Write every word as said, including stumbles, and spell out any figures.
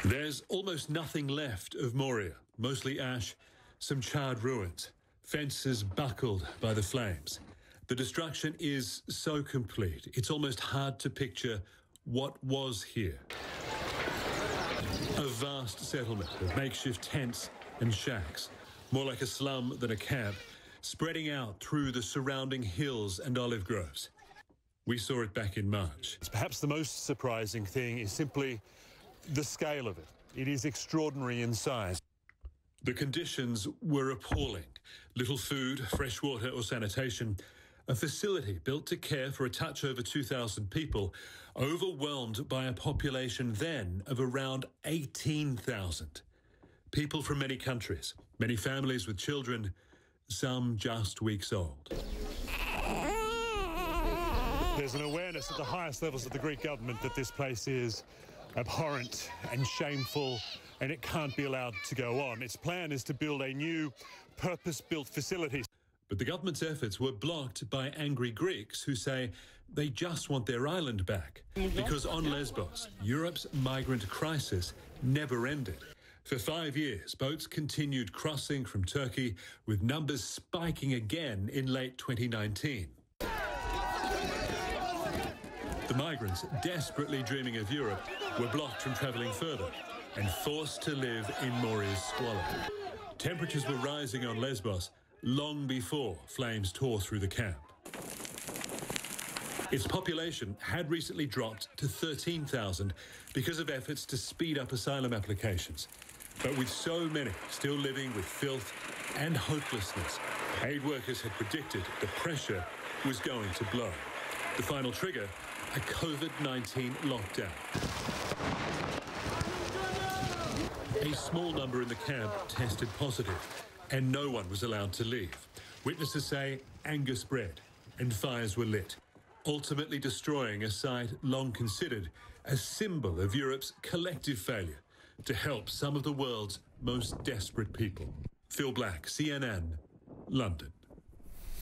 There's almost nothing left of Moria, mostly ash, some charred ruins, fences buckled by the flames. The destruction is so complete, it's almost hard to picture what was here. A vast settlement of makeshift tents and shacks, more like a slum than a camp, spreading out through the surrounding hills and olive groves. We saw it back in March. Perhaps the most surprising thing is simply the scale of it. It is extraordinary in size. The conditions were appalling. Little food, fresh water or sanitation. A facility built to care for a touch over two thousand people, overwhelmed by a population then of around eighteen thousand. People from many countries, many families with children, some just weeks old. There's an awareness at the highest levels of the Greek government that this place is abhorrent and shameful, and it can't be allowed to go on. Its plan is to build a new, purpose-built facility. But the government's efforts were blocked by angry Greeks who say they just want their island back. Because on Lesbos, Europe's migrant crisis never ended. For five years, boats continued crossing from Turkey, with numbers spiking again in late twenty nineteen. The migrants, desperately dreaming of Europe, were blocked from travelling further and forced to live in Moria's squalor. Temperatures were rising on Lesbos long before flames tore through the camp. Its population had recently dropped to thirteen thousand because of efforts to speed up asylum applications. But with so many still living with filth and hopelessness, aid workers had predicted the pressure was going to blow. The final trigger, a COVID nineteen lockdown. A small number in the camp tested positive, and no one was allowed to leave. Witnesses say anger spread and fires were lit, ultimately destroying a site long considered a symbol of Europe's collective failure to help some of the world's most desperate people. Phil Black, C N N, London.